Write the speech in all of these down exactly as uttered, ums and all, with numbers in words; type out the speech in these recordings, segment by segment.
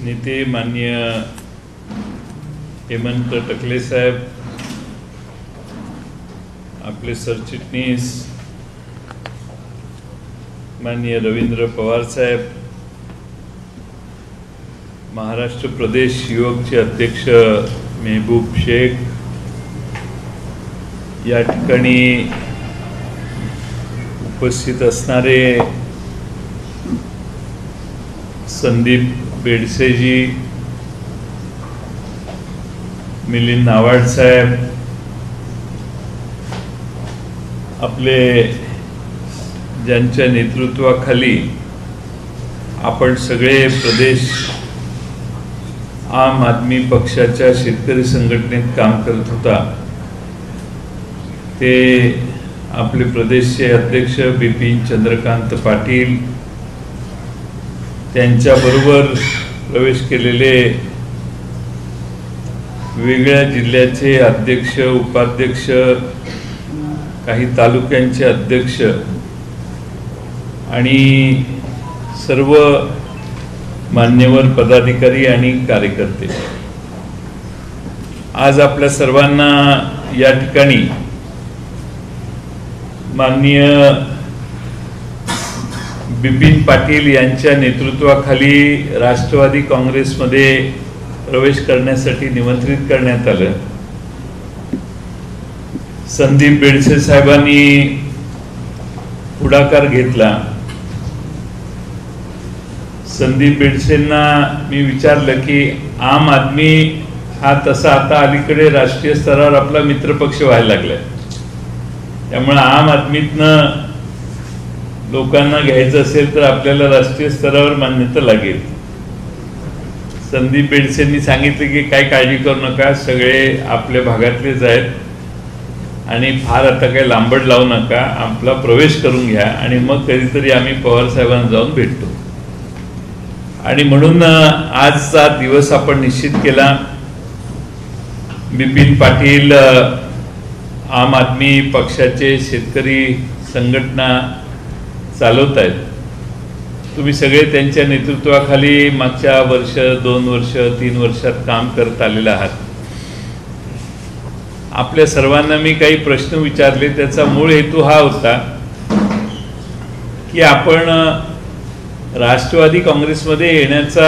नेते माननीय हेमंत टकले साहेब, आपले सरचिटणीस माननीय रवींद्र पवार साहेब, महाराष्ट्र प्रदेश युवकचे अध्यक्ष मेहबूब शेख, या ठिकाणी उपस्थित असणारे संदीप बेडसेजी, मिलिंद नावाड साहेब, आपले ज्यांच्या नेतृत्वाखाली आपण सगळे प्रदेश आम आदमी पक्षाच्या शेतकरी संघटनेत काम करत होता, ते आपले प्रदेशचे अध्यक्ष बिपिन चंद्रकांत पाटील, त्यांच्याबरोबर प्रवेश केलेले वेगळ्या जिल्ह्याचे अध्यक्ष, उपाध्यक्ष, काही तालुक्यांचे अध्यक्ष आणि सर्व मान्यवर पदाधिकारी आणि कार्यकर्ते, आज आपल्या सर्वांना या ठिकाणी माननीय बिपिन पाटील यांच्या नेतृत्वाखाली राष्ट्रवादी काँग्रेसमध्ये प्रवेश करण्यासाठी निमंत्रित करण्यात आलं। संदीप बेडसे साहेबांनी पुढाकार घेतला। संदीप बेडसेंना मी विचारलं की आम आदमी हा तसा आता अलीकडे राष्ट्रीय स्तरावर आपला मित्रपक्ष व्हायला लागलाय, त्यामुळे आम आदमीतनं लोकांना घ्यायचं असेल तर आपल्याला राष्ट्रीय स्तरावर मान्यता लागेल। संदीप बेडसेंनी सांगितले की काही काळजी करू नका, सगळे आपल्या भागातलेच आहेत आणि फार आता काही लांबड लावू नका, आपला प्रवेश करून घ्या आणि मग कधीतरी आम्ही पवार साहेबांना जाऊन भेटतो। आणि म्हणून आजचा दिवस आपण निश्चित केला। बिपिन पाटील आम आदमी पक्षाचे शेतकरी संघटना चालवत आहेत, तुम्ही सगळे त्यांच्या नेतृत्वाखाली मागच्या वर्ष, दोन वर्ष, तीन वर्षात काम करत आलेले आहात। आपल्या सर्वांना मी काही प्रश्न विचारले, त्याचा मूळ हेतू हा होता की आपण राष्ट्रवादी काँग्रेसमध्ये येण्याचा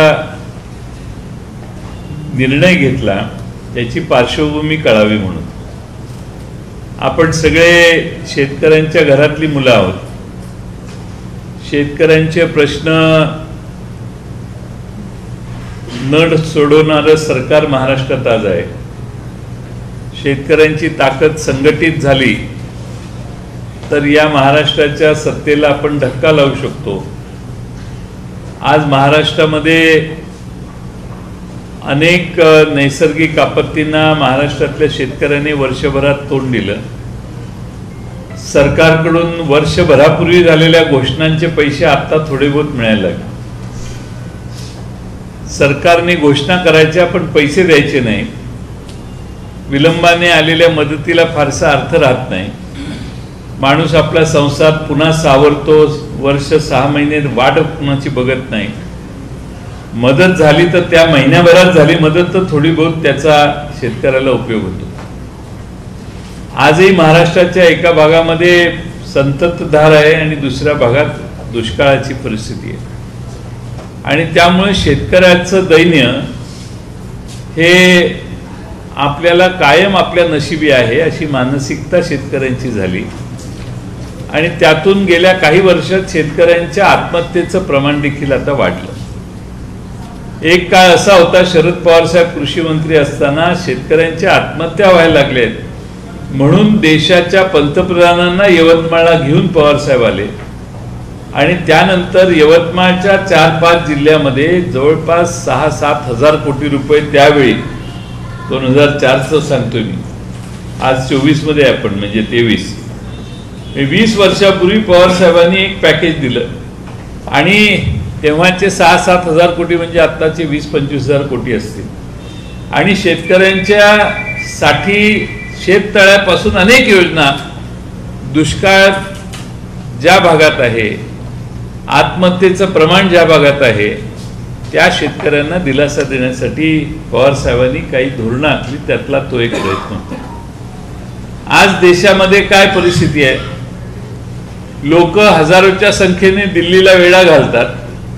निर्णय घेतला, त्याची पार्श्वभूमी कळावी म्हणून। आपण सगळे शेतकऱ्यांच्या घरातली मुलं आहोत, शेतकऱ्यांचे प्रश्न न सोडवणारं सरकार महाराष्ट्रात आज आहे। शेतकऱ्यांची ताकद संघटित झाली तर या महाराष्ट्राच्या सत्तेला आपण धक्का लावू शकतो। आज महाराष्ट्रामध्ये अनेक नैसर्गिक आपत्तींना महाराष्ट्रातल्या शेतकऱ्यांनी वर्षभरात तोंड दिलं। सरकारकडून वर्षभरापूर्वी झालेल्या घोषणांचे पैसे आता थोडे बहुत मिळायला लागले। सरकारने घोषणा करायच्या पण पैसे द्यायचे नाही, विलंबाने आलेल्या मदतीला फारसा अर्थ राहत नाही। माणूस आपला संसार पुन्हा सावरतो, वर्ष सहा महिने वाट कुणाची बघत नाही। मदत झाली तर त्या महिन्याभरात झाली मदत तर थोडी बहुत त्याचा शेतकऱ्याला उपयोग होतो। आजही महाराष्ट्राच्या एका भागामध्ये संततधार आहे आणि दुसऱ्या भागात दुष्काळाची परिस्थिती आहे आणि त्यामुळे शेतकऱ्याचं दैन्य हे आपल्याला कायम आपल्या नशिबी आहे अशी मानसिकता शेतकऱ्यांची झाली आणि त्यातून गेल्या काही वर्षात शेतकऱ्यांच्या आत्महत्येचं प्रमाण देखील आता वाढलं। एक काळ असा होता, शरद पवार साहेब कृषी मंत्री असताना शेतकऱ्यांच्या आत्महत्या व्हायला लागल्यात म्हणून देशाच्या पंतप्रधानांना यवतमाळला घेऊन पवार साहेब आले आणि त्यानंतर यवतमाळच्या चार पाच जिल्ह्यामध्ये जवळपास सहा सात हजार कोटी रुपये त्यावेळी, दोन हजार चारचं सांगतोय मी, आज चोवीस मध्ये आपण म्हणजे तेवीस वीस वर्षापूर्वी पवार साहेबांनी एक पॅकेज दिलं आणि तेव्हाचे सहा सात हजार कोटी म्हणजे आत्ताचे वीस पंचवीस हजार कोटी असतील आणि शेतकऱ्यांच्या साठी शेततळ्यापासून अनेक योजना, दुष्काळ ज्या भागात आहे, आत्महत्येचं प्रमाण ज्या भागात आहे त्या शेतकऱ्यांना दिलासा देण्यासाठी पवार साहेबांनी काही धोरणं आखली, त्यातला तो एक प्रयत्न होता. आज देशामध्ये काय परिस्थिती आहे? लोक हजारोच्या संख्येने दिल्लीला वेढा घालतात.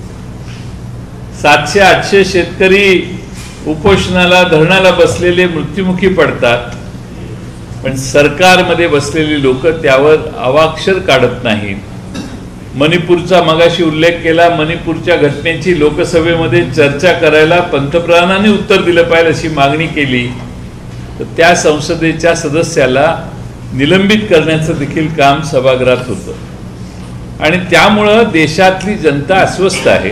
सातशे आठशे शेतकरी उपोषणाला धरणाला बसलेले मृत्युमुखी पडतात, पण सरकारमध्ये बसलेली लोक त्यावर अवाक्षर काढत नाहीत. मणिपूरचा मगाशी उल्लेख केला, मणिपूरच्या घटनेची लोकसभेमध्ये चर्चा करायला पंतप्रधानांनी उत्तर दिलं पाहिजे अशी मागणी केली, तर त्या संसदेच्या सदस्याला निलंबित करण्याचं देखील काम सभागृहात होतं. आणि त्यामुळं देशातली जनता अस्वस्थ आहे,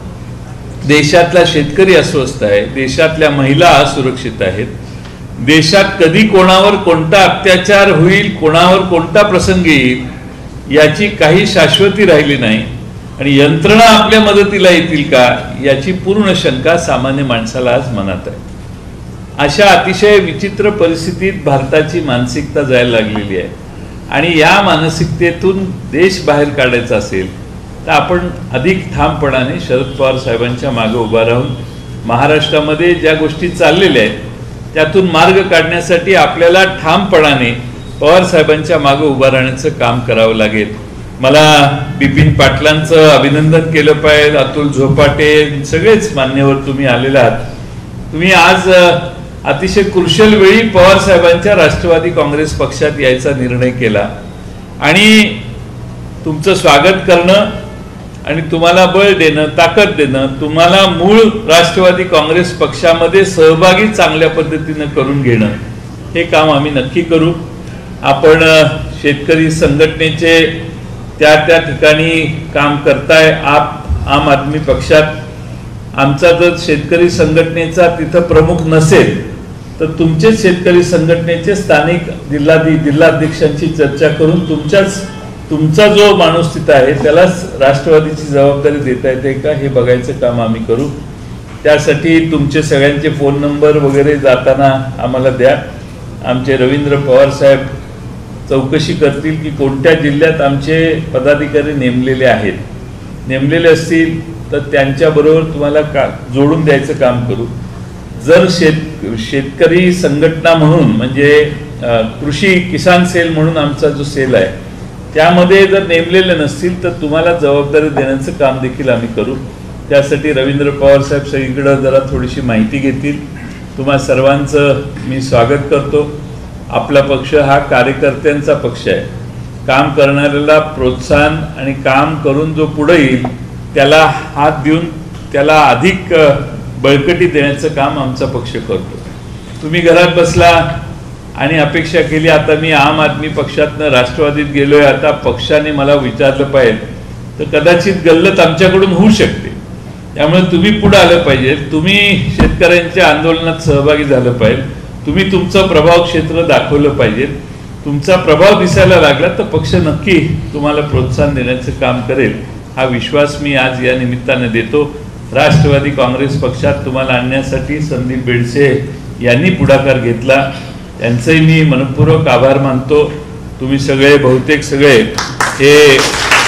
देशातला शेतकरी अस्वस्थ आहे, देशातल्या महिला असुरक्षित आहेत. देशात कधी कोणावर कोणता अत्याचार होईल, कोणावर कोणता प्रसंग येईल याची काही शाश्वती राहिली नाही. आणि यंत्रणा आपल्या मदतीला येतील का याची पूर्ण शंका सामान्य माणसाला आज मनात आहे. अशा अतिशय विचित्र परिस्थितीत भारताची मानसिकता जायला लागलेली आहे. आणि या मानसिकतेतून देश बाहेर काढायचा असेल तर आपण अधिक ठामपणाने शरद पवार साहेबांच्या मागे उभा राहून महाराष्ट्रामध्ये ज्या गोष्टी चाललेल्या आहेत त्यातून मार्ग काढण्यासाठी आपल्याला ठामपणाने पवार साहेबांच्या मागे उभा राहण्याचं काम करावं लागेल. मला बिपिन पाटलांचं अभिनंदन केलं पाहिजे, अतुल झोपाटे, सगळेच मान्यवर तुम्ही आलेले आहात. तुम्ही आज अतिशय क्रुशल वेळी पवार साहेबांच्या राष्ट्रवादी काँग्रेस पक्षात यायचा निर्णय केला आणि तुमचं स्वागत करणं आणि तुम्हाला बळ देणं, ताकद देणं, तुम्हाला मूळ राष्ट्रवादी काँग्रेस पक्षामध्ये सहभागी चांगल्या पद्धतीनं करून घेणं, हे काम आम्ही नक्की करू. आपण शेतकरी संघटनेचे त्या त्या ठिकाणी काम करताय. आप आम आदमी पक्षात आमचा जर शेतकरी संघटनेचा तिथं प्रमुख नसेल तर तुमचेच शेतकरी संघटनेचे स्थानिक जिल्हाधि जिल्हाध्यक्षांची चर्चा करून तुमच्याच तुमचा जो माणूस तिथं आहे त्यालाच राष्ट्रवादीची जबाबदारी देता येते का हे बघायचं काम आम्ही करू. त्यासाठी तुमचे सगळ्यांचे फोन नंबर वगैरे जाताना आम्हाला द्या. आमचे रवींद्र पवार साहेब चौकशी करतील की कोणत्या जिल्ह्यात आमचे पदाधिकारी नेमलेले आहेत. नेमलेले असतील तर त्यांच्याबरोबर तुम्हाला का जोडून द्यायचं काम करू. जर शेत शेतकरी संघटना म्हणून म्हणजे कृषी किसान सेल म्हणून आमचा जो सेल आहे त्यामध्ये जर नेमलेले नसतील तर तुम्हाला जबाबदारी देण्याचं काम देखील आम्ही करू. त्यासाठी रवींद्र पवार साहेब सगळीकडे जरा थोडीशी माहिती घेतील. तुम्हा सर्वांचं मी स्वागत करतो. आपला पक्ष हा कार्यकर्त्यांचा पक्ष आहे. काम करणाऱ्याला प्रोत्साहन आणि काम करून जो पुढे येईल त्याला हात देऊन त्याला अधिक बळकटी देण्याचं काम आमचा पक्ष करतो. तुम्ही घरात बसला आणि अपेक्षा केली आता मी आम आदमी पक्षातनं राष्ट्रवादीत गेलोय, आता पक्षाने मला विचारलं पाहिजे, तर कदाचित गल्लत आमच्याकडून होऊ शकते. त्यामुळे तुम्ही पुढे आलं पाहिजे, तुम्ही शेतकऱ्यांच्या आंदोलनात सहभागी झालं पाहिजे, तुम्ही तुमचं प्रभाव क्षेत्र दाखवलं पाहिजे. तुमचा प्रभाव दिसायला लागला तर पक्ष नक्की तुम्हाला प्रोत्साहन देण्याचं काम करेल, हा विश्वास मी आज या निमित्ताने देतो. राष्ट्रवादी काँग्रेस पक्षात तुम्हाला आणण्यासाठी संदीप बेडसे यांनी पुढाकार घेतला, त्यांचंही मी मनपूर्वक आभार मानतो. तुम्ही सगळे बहुतेक सगळे हे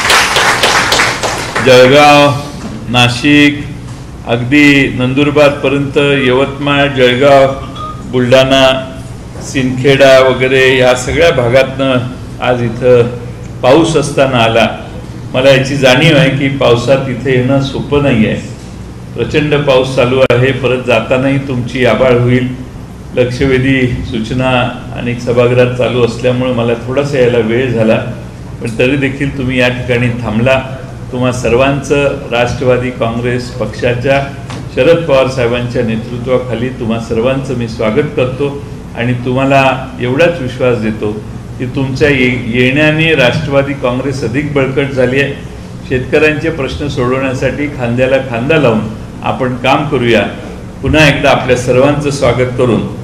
जळगाव, नाशिक, अगदी नंदुरबारपर्यंत, यवतमाळ, जळगाव, बुलढाणा, सिंदखेडा वगैरे या सगळ्या भागातनं आज इथं पाऊस असताना आला. मला याची जाणीव आहे की पावसात इथे येणं सोपं नाही आहे. प्रचंड पाऊस चालू आहे. परत जातानाही तुमची आभाळ होईल. लक्षवेधी सूचना अनेक सभागृहात चालू असल्यामुळे मला थोडासा यायला वेळ झाला, पण तरी देखील तुम्ही या ठिकाणी थांबला. तुम्हा सर्वांचं राष्ट्रवादी काँग्रेस पक्षाच्या शरद पवार साहेबांच्या नेतृत्वाखाली तुम्हा सर्वांचं मी स्वागत करतो आणि तुम्हाला एवढाच विश्वास देतो की तुमच्या ये येण्याने राष्ट्रवादी काँग्रेस अधिक बळकट झाली आहे. शेतकऱ्यांचे प्रश्न सोडवण्यासाठी खांद्याला खांदा लावून आपण काम करूया. पुन्हा एकदा आपल्या सर्वांचं स्वागत करून